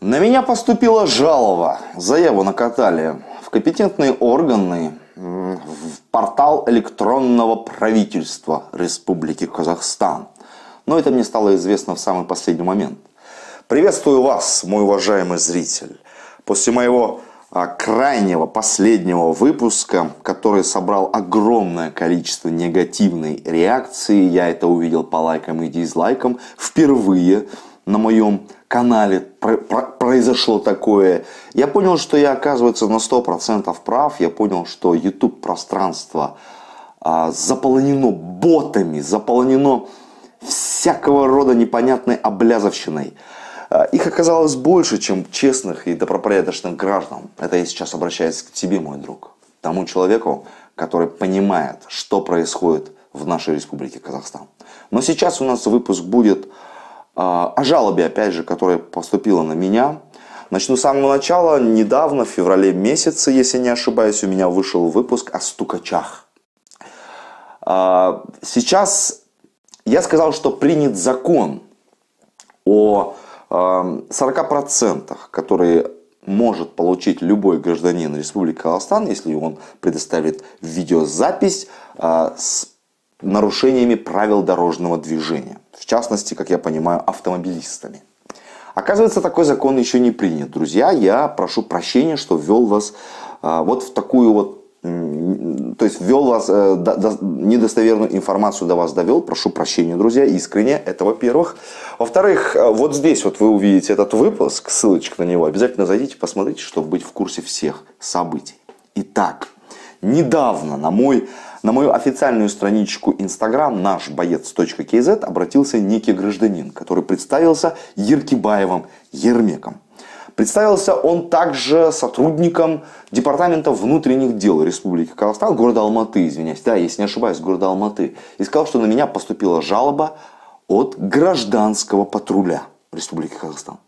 На меня поступила жалоба, заяву накатали в компетентные органы, в портал электронного правительства Республики Казахстан. Но это мне стало известно в самый последний момент. Приветствую вас, мой уважаемый зритель. После моего крайнего последнего выпуска, который собрал огромное количество негативной реакции, я это увидел по лайкам и дизлайкам, впервые на моем канале произошло такое. Я понял, что я, оказывается, на 100% прав. Я понял, что YouTube пространство заполнено ботами, заполнено всякого рода непонятной облязовщиной. Их оказалось больше, чем честных и добропорядочных граждан. Это я сейчас обращаюсь к тебе, мой друг. Тому человеку, который понимает, что происходит в нашей республике Казахстан. Но сейчас у нас выпуск будет о жалобе, опять же, которая поступила на меня. Начну с самого начала. Недавно, в феврале месяце, если не ошибаюсь, у меня вышел выпуск о стукачах. Сейчас я сказал, что принят закон о 40%, которые может получить любой гражданин Республики Казахстан, если он предоставит видеозапись с нарушениями правил дорожного движения. В частности, как я понимаю, автомобилистами. Оказывается, такой закон еще не принят. Друзья, я прошу прощения, что ввел вас вот в такую вот, то есть ввел вас, недостоверную информацию до вас довел. Прошу прощения, друзья, искренне, это во-первых. Во-вторых, вот здесь вот вы увидите этот выпуск, ссылочка на него. Обязательно зайдите, посмотрите, чтобы быть в курсе всех событий. Итак, недавно на мою официальную страничку Instagram нашбоец.kz обратился некий гражданин, который представился Еркибаевым Ермеком. Представился он также сотрудником Департамента внутренних дел Республики Казахстан, города Алматы, извиняюсь, да, если не ошибаюсь, города Алматы. И сказал, что на меня поступила жалоба от гражданского патруля Республики Казахстан.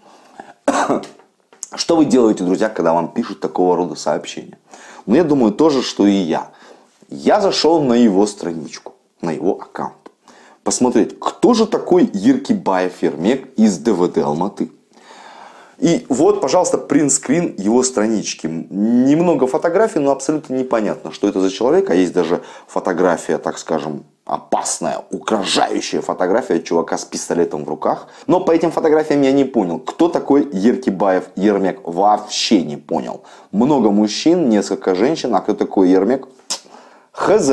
Что вы делаете, друзья, когда вам пишут такого рода сообщения? Ну, я думаю, то же, что и я. Я зашел на его страничку, на его аккаунт. Посмотреть, кто же такой Еркибаев Ермек из ДВД Алматы. И вот, пожалуйста, принтскрин его странички. Немного фотографий, но абсолютно непонятно, что это за человек. А есть даже фотография, так скажем, опасная, угрожающая фотография чувака с пистолетом в руках. Но по этим фотографиям я не понял, кто такой Еркибаев Ермек. Вообще не понял. Много мужчин, несколько женщин. А кто такой Ермек? Хз.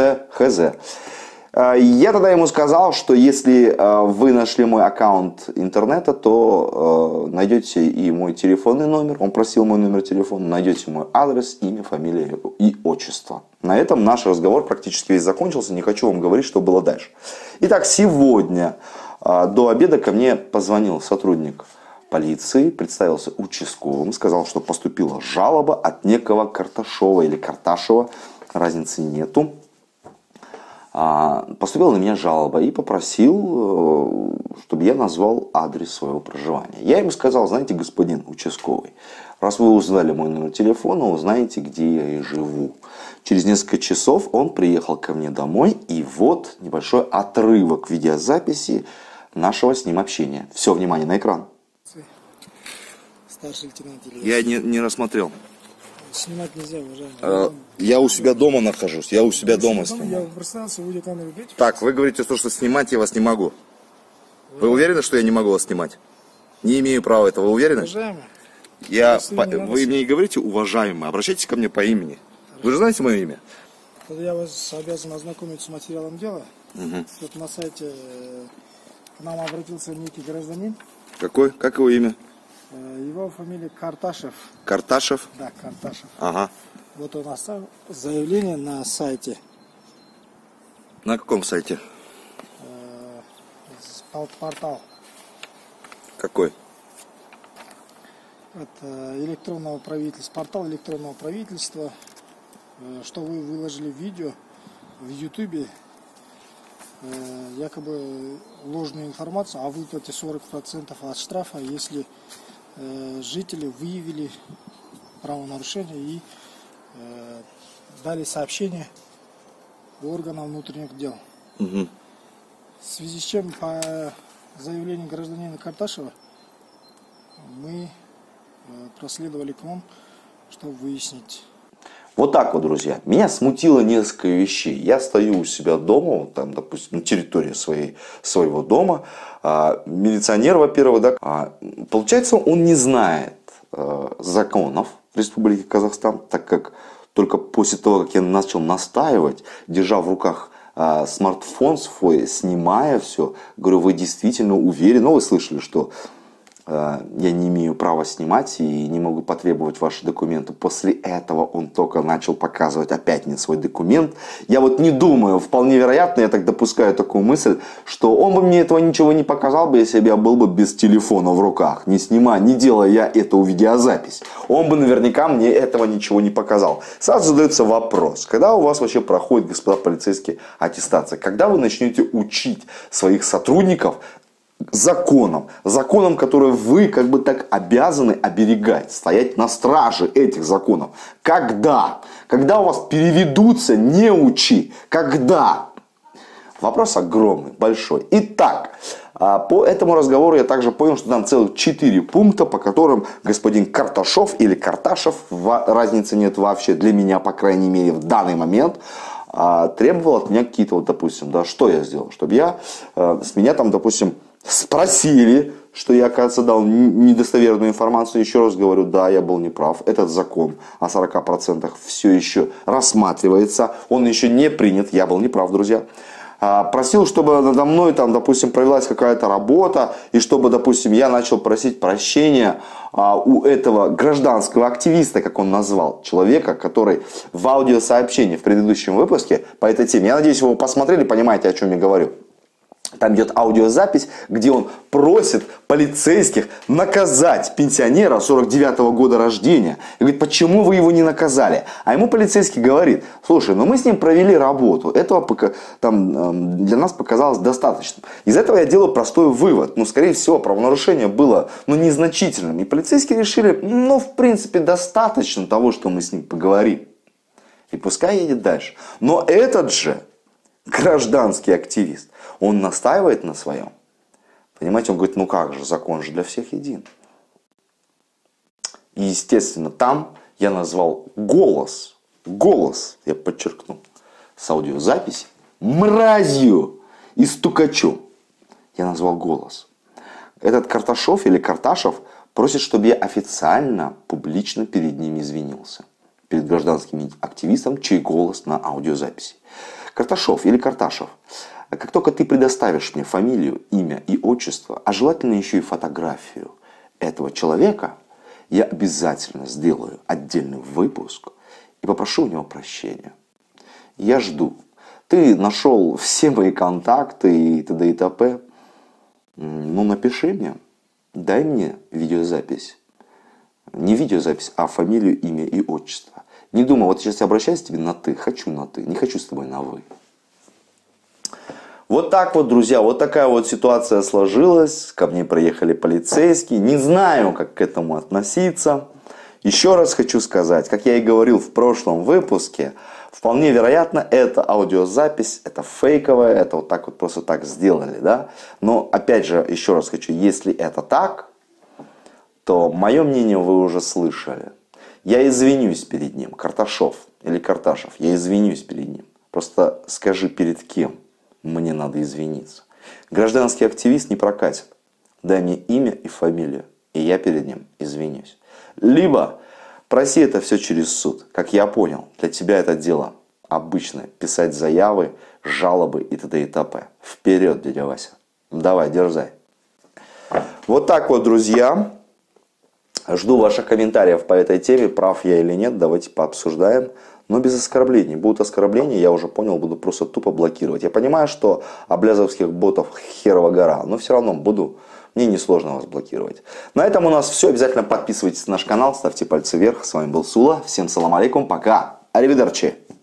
Я тогда ему сказал, что если вы нашли мой аккаунт интернета, то найдете и мой телефонный номер. Он просил мой номер телефона. Найдете мой адрес, имя, фамилия и отчество. На этом наш разговор практически весь закончился. Не хочу вам говорить, что было дальше. Итак, сегодня до обеда ко мне позвонил сотрудник полиции, представился участковым, сказал, что поступила жалоба от некого Карташова или Карташева, разницы нету. Поступила на меня жалоба и попросил, чтобы я назвал адрес своего проживания. Я ему сказал, знаете, господин участковый, раз вы узнали мой номер телефона, узнаете, где я и живу. Через несколько часов он приехал ко мне домой, и вот небольшой отрывок видеозаписи нашего с ним общения. Все, внимание, на экран. Старший лейтенант Илья. Я не рассмотрел. Снимать нельзя, уважаемый. Я у себя дома нахожусь, я у себя дома снимаю. Я представился, вы камеру берете? Так, вы говорите, что снимать я вас не могу. Вы уверены, что я не могу вас снимать? Не имею права этого, вы уверены? Уважаемый. Вы мне не говорите уважаемый, обращайтесь ко мне по имени. Вы же знаете мое имя? Я вас обязан ознакомить с материалом дела. Угу. Вот на сайте к нам обратился некий гражданин. Какой? Как его имя? Его фамилия Карташев. Карташев? Да, Карташев. Ага. Вот он оставил заявление на сайте. На каком сайте? Портал. Какой? Это электронного правительства, портал электронного правительства, что вы выложили видео в YouTube, якобы ложную информацию о выплате 40% от штрафа, если жители выявили правонарушение и дали сообщение органам внутренних дел. Угу. В связи с чем по заявлению гражданина Карташева мы проследовали к вам, чтобы выяснить. Вот так вот, друзья. Меня смутило несколько вещей. Я стою у себя дома, вот там, допустим, на территории своего дома. Милиционер, во-первых, да, получается, он не знает законов Республики Казахстан, так как только после того, как я начал настаивать, держа в руках смартфон свой, снимая все, говорю, вы действительно уверены? Ну, вы слышали, что я не имею права снимать и не могу потребовать ваши документы. После этого он только начал показывать опять мне свой документ. Я вот не думаю, вполне вероятно, я так допускаю такую мысль, что он бы мне этого ничего не показал бы, если бы я был бы без телефона в руках, не снимая, не делая я эту видеозапись. Он бы наверняка мне этого ничего не показал. Сразу задается вопрос, когда у вас вообще проходит, господа полицейские, аттестация? Когда вы начнете учить своих сотрудников законом, которые вы как бы так обязаны оберегать, стоять на страже этих законов? Когда? Когда у вас переведутся неучи? Когда? Вопрос огромный, большой. Итак, по этому разговору я также понял, что там целых 4 пункта, по которым господин Карташов или Карташев, разницы нет вообще для меня, по крайней мере, в данный момент, требовал от меня какие-то, вот, допустим, да, что я сделал, чтобы с меня там, допустим, спросили, что я, оказывается, дал недостоверную информацию. Еще раз говорю, да, я был неправ. Этот закон о 40% все еще рассматривается. Он еще не принят. Я был неправ, друзья. Просил, чтобы надо мной, там, допустим, провелась какая-то работа. И чтобы, допустим, я начал просить прощения у этого гражданского активиста, как он назвал, человека, который в аудиосообщении в предыдущем выпуске по этой теме. Я надеюсь, вы его посмотрели, понимаете, о чем я говорю. Там идет аудиозапись, где он просит полицейских наказать пенсионера 49-го года рождения. И говорит, почему вы его не наказали? А ему полицейский говорит, слушай, ну мы с ним провели работу. Этого там, для нас показалось достаточным. Из этого я делаю простой вывод. Ну, скорее всего, правонарушение было незначительным. И полицейские решили, в принципе, достаточно того, что мы с ним поговорим. И пускай едет дальше. Но этот же гражданский активист, он настаивает на своем. Понимаете, он говорит, ну как же, закон же для всех един. И, естественно, там я назвал голос, я подчеркну, с аудиозаписи, мразью и стукачом. Я назвал голос. Этот Карташов или Карташев просит, чтобы я официально, публично перед ним извинился. Перед гражданским активистом, чей голос на аудиозаписи. Карташов или Карташев, как только ты предоставишь мне фамилию, имя и отчество, а желательно еще и фотографию этого человека, я обязательно сделаю отдельный выпуск и попрошу у него прощения. Я жду. Ты нашел все мои контакты и т.д. и т.п. Ну, напиши мне, дай мне видеозапись. Не видеозапись, а фамилию, имя и отчество. Не думай, вот сейчас я обращаюсь к тебе на ты, хочу на ты, не хочу с тобой на вы. Вот так вот, друзья, вот такая вот ситуация сложилась. Ко мне приехали полицейские. Не знаю, как к этому относиться. Еще раз хочу сказать, как я и говорил в прошлом выпуске, вполне вероятно, это аудиозапись, это фейковая, это вот так вот просто так сделали, да. Но опять же, еще раз хочу, если это так, то мое мнение вы уже слышали. Я извинюсь перед ним, Карташов или Карташев, я извинюсь перед ним. Просто скажи, перед кем мне надо извиниться. Гражданский активист не прокатит. Дай мне имя и фамилию, и я перед ним извинюсь. Либо проси это все через суд. Как я понял, для тебя это дело обычное. Писать заявы, жалобы и т.д. и т.п. Вперед, дядя Вася. Давай, дерзай. Вот так вот, друзья. Жду ваших комментариев по этой теме, прав я или нет, давайте пообсуждаем. Но без оскорблений. Будут оскорбления, я уже понял, буду просто тупо блокировать. Я понимаю, что облязовских ботов херова гора, но все равно буду. Мне несложно вас блокировать. На этом у нас все. Обязательно подписывайтесь на наш канал, ставьте пальцы вверх. С вами был Сула. Всем салам алейкум, пока. Аривидерчи.